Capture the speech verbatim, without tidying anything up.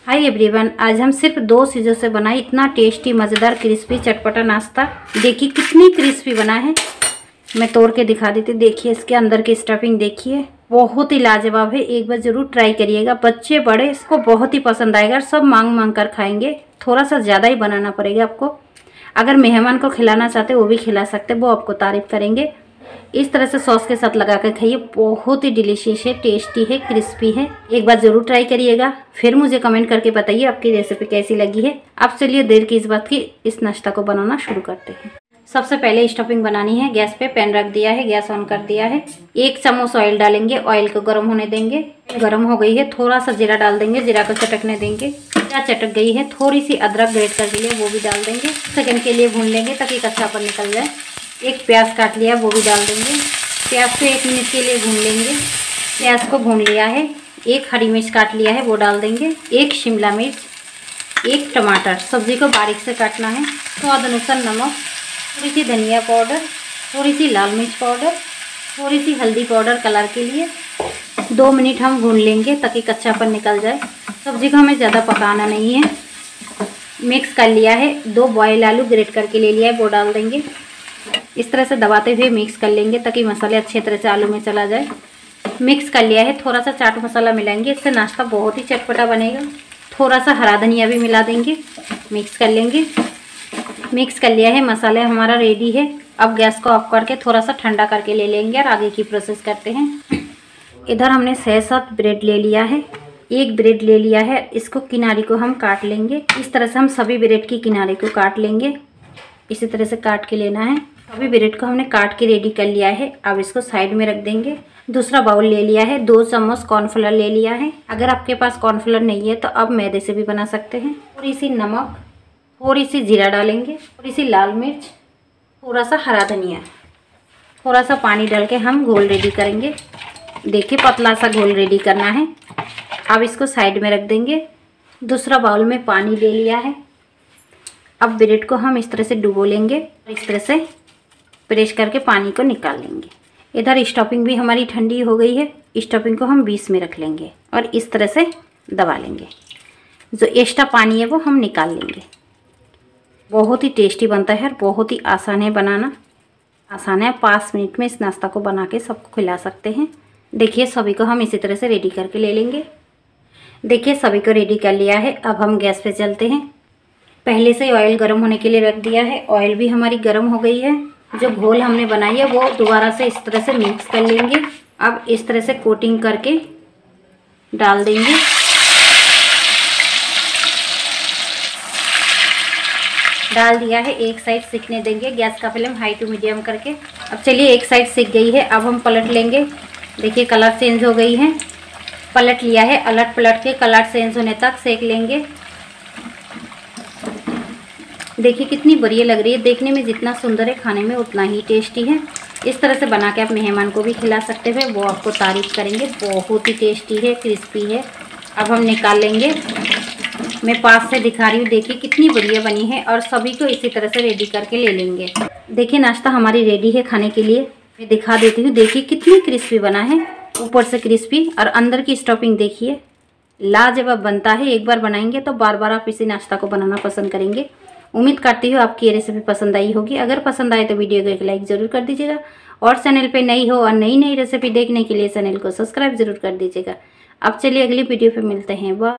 Hi everyone, आज हम सिर्फ दो चीज़ों से बनाए इतना टेस्टी मज़ेदार क्रिस्पी चटपटा नाश्ता। देखिए कितनी क्रिस्पी बना है, मैं तोड़ के दिखा देती। देखिए इसके अंदर की स्टफिंग देखिए, बहुत ही लाजवाब है। एक बार ज़रूर ट्राई करिएगा, बच्चे बड़े इसको बहुत ही पसंद आएगा, सब मांग मांग कर खाएंगे। थोड़ा सा ज़्यादा ही बनाना पड़ेगा आपको। अगर मेहमान को खिलाना चाहते वो भी खिला सकते, वो आपको तारीफ़ करेंगे। इस तरह से सॉस के साथ लगा कर खाइए, बहुत ही डिलीशियस है, टेस्टी है, क्रिस्पी है। एक बार ज़रूर ट्राई करिएगा, फिर मुझे कमेंट करके बताइए आपकी रेसिपी कैसी लगी है। अब चलिए देर की इस बात की, इस नाश्ता को बनाना शुरू करते हैं। सबसे पहले स्टफिंग बनानी है। गैस पे पैन रख दिया है, गैस ऑन कर दिया है। एक चम्मच ऑयल डालेंगे, ऑयल को गर्म होने देंगे। गर्म हो गई है, थोड़ा सा जीरा डाल देंगे, जीरा को चटकने देंगे। जीरा चटक गई है, थोड़ी सी अदरक ग्रेट करके लिए वो भी डाल देंगे। सेकंड के लिए भून लेंगे ताकि कच्चापन निकल जाए। एक प्याज काट लिया वो भी डाल देंगे। प्याज को एक मिनट के लिए भून लेंगे। प्याज को भून लिया है। एक हरी मिर्च काट लिया है वो डाल देंगे। एक शिमला मिर्च, एक टमाटर। सब्जी को बारीक से काटना है। स्वाद अनुसार नमक, थोड़ी सी धनिया पाउडर, थोड़ी सी लाल मिर्च पाउडर, थोड़ी सी हल्दी पाउडर कलर के लिए। दो मिनट हम भून लेंगे ताकि कच्चापन निकल जाए। सब्जी को हमें ज़्यादा पकाना नहीं है। मिक्स कर लिया है। दो बॉयल आलू ग्रेट करके ले लिया है वो डाल देंगे। इस तरह से दबाते हुए मिक्स कर लेंगे ताकि मसाले अच्छे तरह से आलू में चला जाए। मिक्स कर लिया है। थोड़ा सा चाट मसाला मिलाएंगे, इससे नाश्ता बहुत ही चटपटा बनेगा। थोड़ा सा हरा धनिया भी मिला देंगे। मिक्स कर लेंगे। मिक्स कर लिया है, मसाला हमारा रेडी है। अब गैस को ऑफ करके थोड़ा सा ठंडा करके ले लेंगे और आगे की प्रोसेस करते हैं। इधर हमने छः सात ब्रेड ले लिया है। एक ब्रेड ले लिया है, इसको किनारे को हम काट लेंगे। इस तरह से हम सभी ब्रेड की किनारे को काट लेंगे। इसी तरह से काट के लेना है। अभी ब्रेड को हमने काट के रेडी कर लिया है। अब इसको साइड में रख देंगे। दूसरा बाउल ले लिया है। दो चम्मच कॉर्नफ्लोर ले लिया है। अगर आपके पास कॉर्नफ्लोर नहीं है तो आप मैदे से भी बना सकते हैं। थोड़ी सी नमक, थोड़ी सी जीरा डालेंगे, थोड़ी सी लाल मिर्च, थोड़ा सा हरा धनिया, थोड़ा सा पानी डाल के हम घोल रेडी करेंगे। देखिए पतला सा घोल रेडी करना है। अब इसको साइड में रख देंगे। दूसरा बाउल में पानी ले लिया है। अब ब्रेड को हम इस तरह से डुबो लेंगे, इस तरह से प्रेस करके पानी को निकाल लेंगे। इधर स्टफिंग भी हमारी ठंडी हो गई है। स्टफिंग को हम बीच में रख लेंगे और इस तरह से दबा लेंगे। जो एक्स्ट्रा पानी है वो हम निकाल लेंगे। बहुत ही टेस्टी बनता है और बहुत ही आसान है बनाना। आसान है, पाँच मिनट में इस नाश्ता को बना के सबको खिला सकते हैं। देखिए सभी को हम इसी तरह से रेडी करके ले लेंगे। देखिए सभी को रेडी कर लिया है। अब हम गैस पे चलते हैं। पहले से ऑयल गर्म होने के लिए रख दिया है। ऑयल भी हमारी गर्म हो गई है। जो घोल हमने बनाई है वो दोबारा से इस तरह से मिक्स कर लेंगे। अब इस तरह से कोटिंग करके डाल देंगे। डाल दिया है। एक साइड सिकने देंगे। गैस का फ्लेम हाई टू मीडियम करके। अब चलिए एक साइड सिक गई है। अब हम पलट लेंगे। देखिए कलर चेंज हो गई है। पलट लिया है। अलट पलट के कलर चेंज होने तक सेक लेंगे। देखिए कितनी बढ़िया लग रही है। देखने में जितना सुंदर है, खाने में उतना ही टेस्टी है। इस तरह से बना के आप मेहमान को भी खिला सकते हैं, वो आपको तारीफ़ करेंगे। बहुत ही टेस्टी है, क्रिस्पी है। अब हम निकाल लेंगे। मैं पास से दिखा रही हूँ, देखिए कितनी बढ़िया बनी है। और सभी को इसी तरह से रेडी करके ले लेंगे। देखिए नाश्ता हमारी रेडी है खाने के लिए। मैं दिखा देती हूँ। देखिए कितनी क्रिस्पी बना है, ऊपर से क्रिस्पी और अंदर की स्टफिंग देखिए लाजवाब बनता है। एक बार बनाएंगे तो बार बार आप इसी नाश्ता को बनाना पसंद करेंगे। उम्मीद करती हूँ आपकी ये रेसिपी पसंद आई होगी। अगर पसंद आए तो वीडियो को एक लाइक ज़रूर कर दीजिएगा और चैनल पे नई हो और नई नई रेसिपी देखने के लिए चैनल को सब्सक्राइब जरूर कर दीजिएगा। अब चलिए अगली वीडियो पे मिलते हैं। बाय।